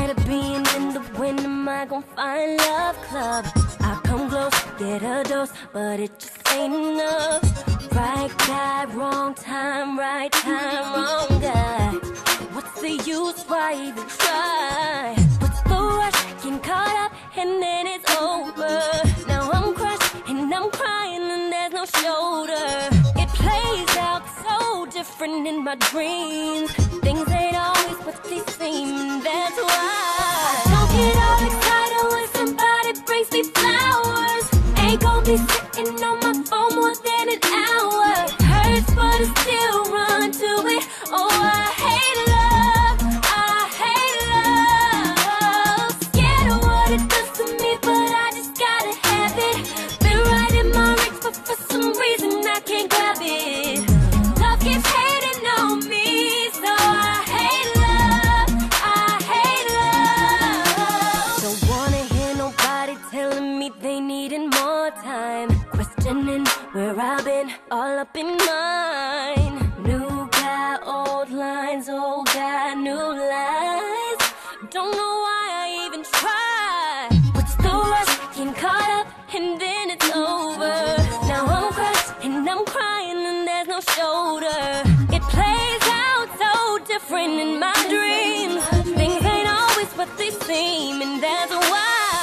Instead of being in the wind, am I gon' find love club? I come close, get a dose, but it just ain't enough. Right guy, wrong time, right time, wrong guy. What's the use, why even try? What's the rush, getting caught up and then it's over. Now I'm crushed and I'm crying and there's no shoulder. It plays out so different in my dreams. Things ain't always what they seem, and that's why I don't get all excited when somebody brings me flowers. Ain't gon' be sitting on my phone more than an hour. Hurts but I still run to it. Oh, I hate love, I hate love. Scared of what it does to me, but I just gotta have it. Been right in my reach, but for some reason I can't grab it. Love keeps hating on me, so I hate love, I hate love. Don't wanna hear nobody telling me they needin' more time. Questioning where I've been, all up in mine. New guy, old lines, old guy, new lies. Don't know why I even try. What's the rush, getting caught up and then it's over. Now I'm crushed and I'm crying and there's no shoulder. It plays out so different in my dreams. Things ain't always what they seem, and that's why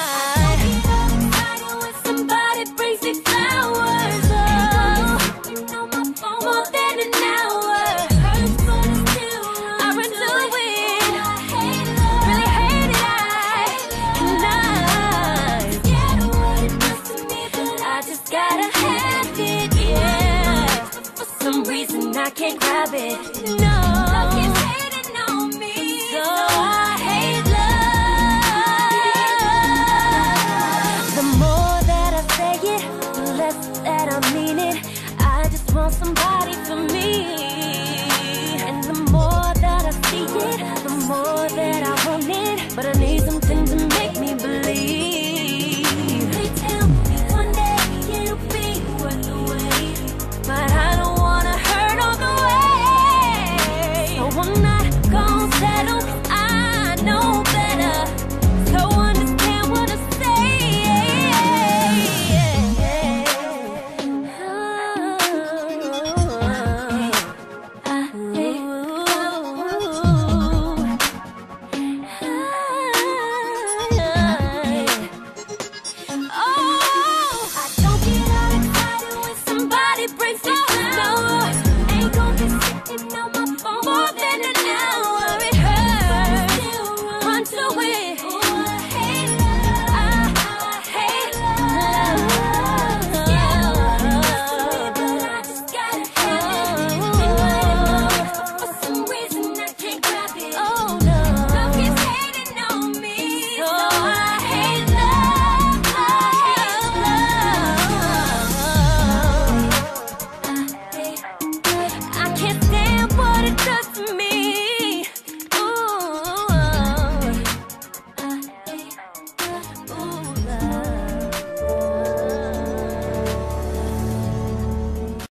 somebody brings me flowers. More than an hour. Hurts but I still I run to it. Really hate it, and I'm scared of what it does to me, but I just gotta have it, yeah. For some reason I can't grab it, no.